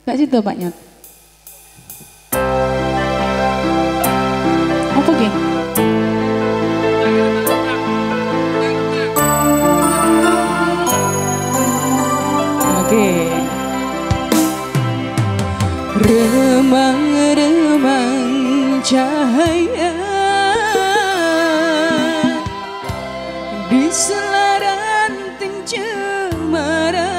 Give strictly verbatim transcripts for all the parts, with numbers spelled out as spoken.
Kak situ Pak Nyot. Apa ki? Oke. Remang-remang cahaya di selaranting cemara,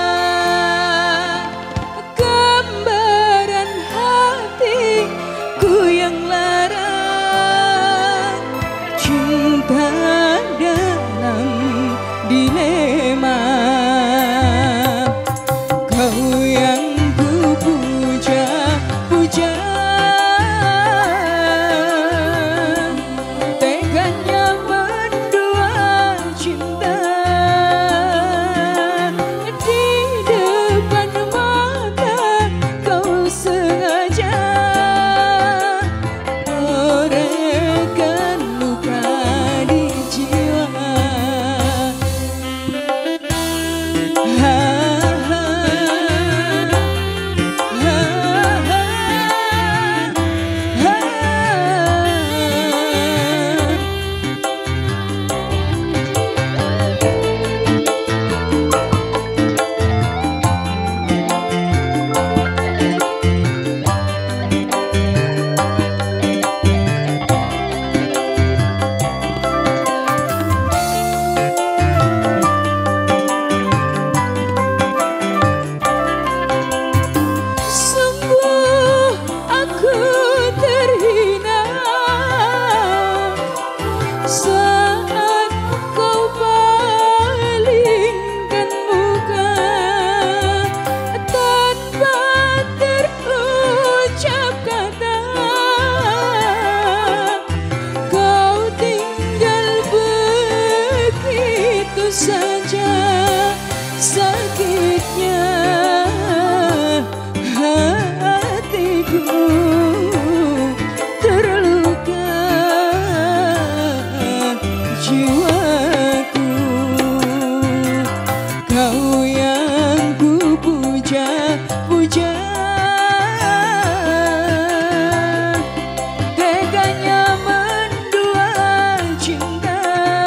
gambaran hatiku yang lara, cinta dalam dilema. Kau yang ku puja-puja, teganya mendua cinta di depan mata. Kau sengaja torehkan luka di jiwa. Ha, saat kau palingkan muka tanpa terucap kata, kau tinggal begitu saja. Sakitnya hatiku terluka, jiwaku. Kau yang ku puja-puja, teganya mendua cinta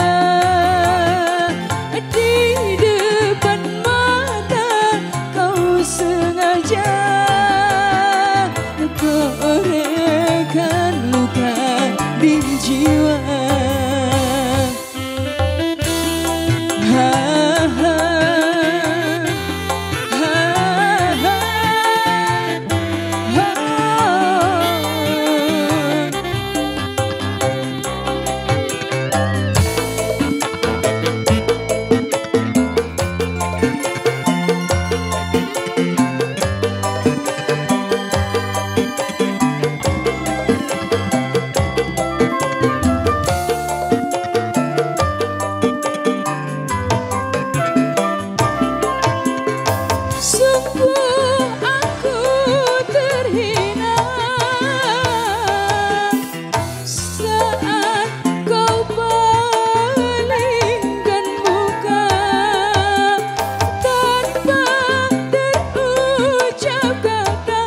di depan mata. Kau sengaja torehkan luka di jiwa. Ha, ha, ha, ha, ha. Sungguh aku terhina saat kau palingkan muka tanpa terucap kata.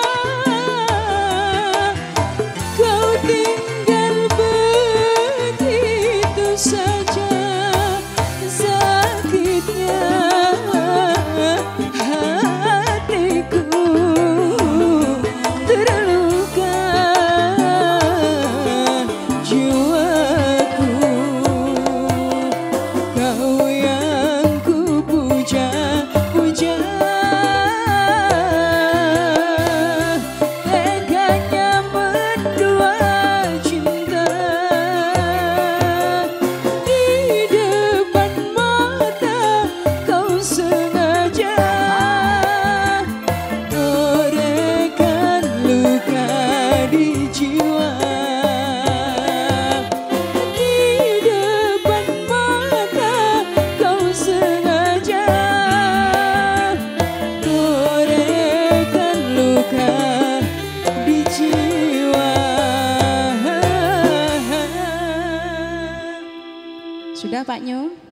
Kau tinggal begitu saja. Sakitnya hatiku terluka, jiwaku. Kau yang ku puja-puja, teganya mendua cinta di depan mata. Kau sengaja torehkan luka di jiwa. Di depan mata kau sengaja torehkan luka di jiwa. Sudah Pak Nyo?